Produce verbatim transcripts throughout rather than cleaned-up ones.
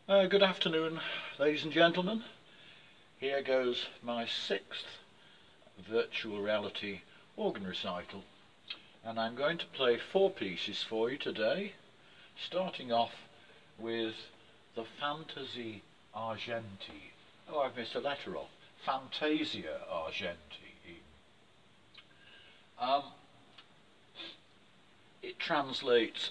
Uh, good afternoon, ladies and gentlemen. Here goes my sixth virtual reality organ recital, and I'm going to play four pieces for you today, starting off with the Fantasia Argenti. Oh, I've missed a letter off. Fantasia Argenti. Um, it translates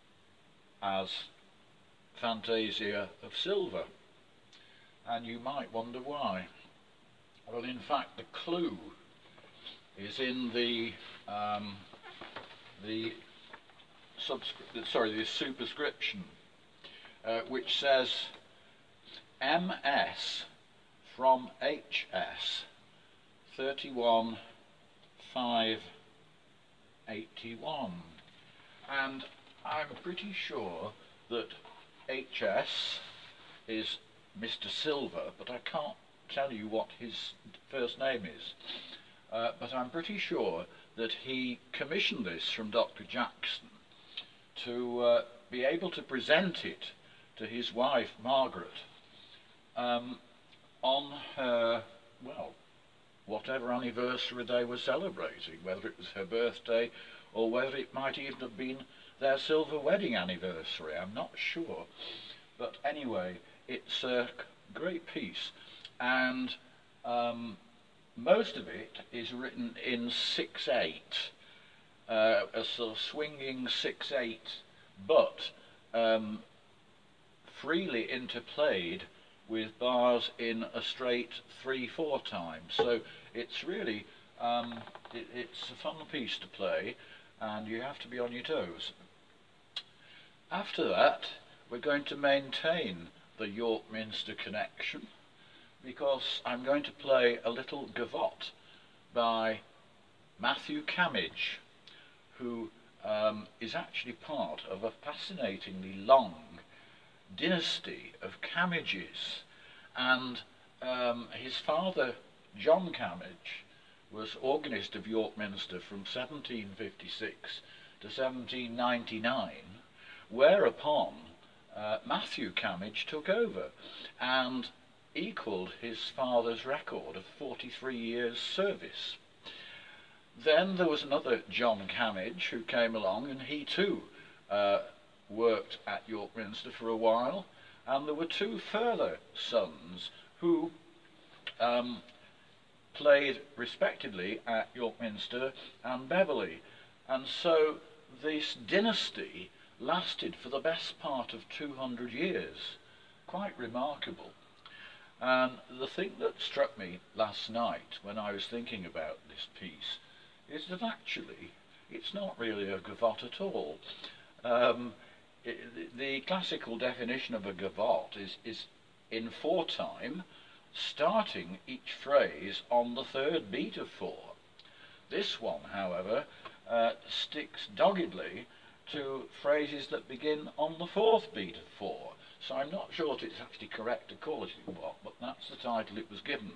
as Fantasia of Silver, and you might wonder why. Well, in fact, the clue is in the um, the subscript. Sorry, the superscription, uh, which says M S from H S thirty-one five eighty-one, and I'm pretty sure that H S is Mister Silver, but I can't tell you what his first name is. Uh, but I'm pretty sure that he commissioned this from Doctor Jackson to uh, be able to present it to his wife Margaret um, on her, well, whatever anniversary they were celebrating, whether it was her birthday or whether it might even have been their silver wedding anniversary, I'm not sure. But anyway, it's a great piece, and um, most of it is written in six eight, uh, a sort of swinging six eight, but um, freely interplayed with bars in a straight three four time. So it's really, um, it, it's a fun piece to play, and you have to be on your toes. After that, we're going to maintain the York Minster connection, because I'm going to play a little Gavotte by Matthew Camidge, who um, is actually part of a fascinatingly long dynasty of Camidges, and um, his father, John Camidge, was organist of York Minster from seventeen fifty-six to seventeen ninety-nine, whereupon uh, Matthew Camidge took over and equalled his father's record of forty-three years service. Then there was another John Camidge who came along, and he too uh, worked at York Minster for a while, and there were two further sons who um, played respectively at York Minster and Beverley, and so this dynasty lasted for the best part of two hundred years. Quite remarkable. And the thing that struck me last night when I was thinking about this piece is that actually it's not really a gavotte at all. Um, it, the classical definition of a gavotte is, is in four time, starting each phrase on the third beat of four. This one, however, uh, sticks doggedly to phrases that begin on the fourth beat of four. So I'm not sure that it's actually correct to call it a gavotte, but that's the title it was given.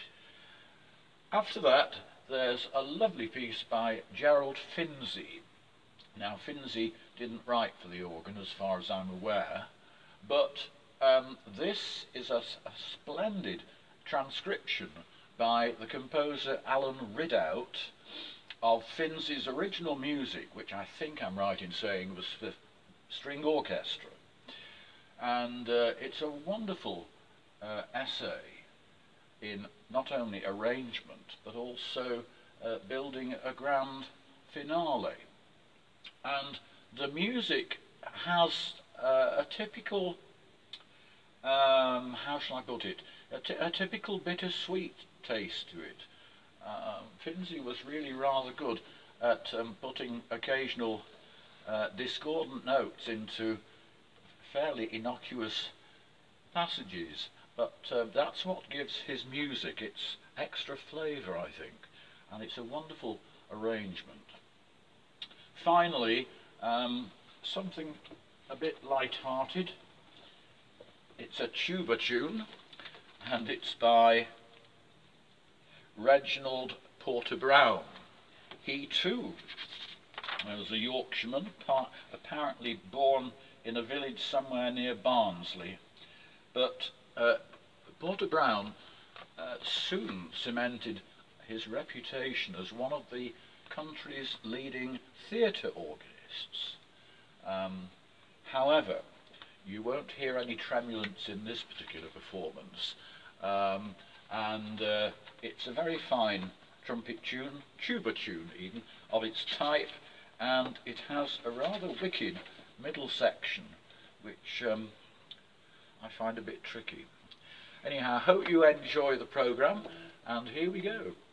After that, there's a lovely piece by Gerald Finzi. Now, Finzi didn't write for the organ, as far as I'm aware, but um, this is a, a splendid transcription by the composer Alan Ridout of Finzi's original music, which I think I'm right in saying was for string orchestra. And uh, it's a wonderful uh, essay in not only arrangement, but also uh, building a grand finale. And the music has uh, a typical, um, how shall I put it, a, t a typical bittersweet taste to it. Uh, Finzi was really rather good at um, putting occasional uh, discordant notes into fairly innocuous passages, but uh, that's what gives his music its extra flavour, I think, and it's a wonderful arrangement. Finally, um, something a bit light-hearted. It's a tuba tune, and it's by Reginald Porter-Brown. He too was a Yorkshireman, apparently born in a village somewhere near Barnsley, but uh, Porter-Brown uh, soon cemented his reputation as one of the country's leading theatre organists. Um, however, you won't hear any tremulance in this particular performance, um, and uh, it's a very fine trumpet tune, tuba tune even, of its type, and it has a rather wicked middle section, which um, I find a bit tricky. Anyhow, I hope you enjoy the programme, and here we go.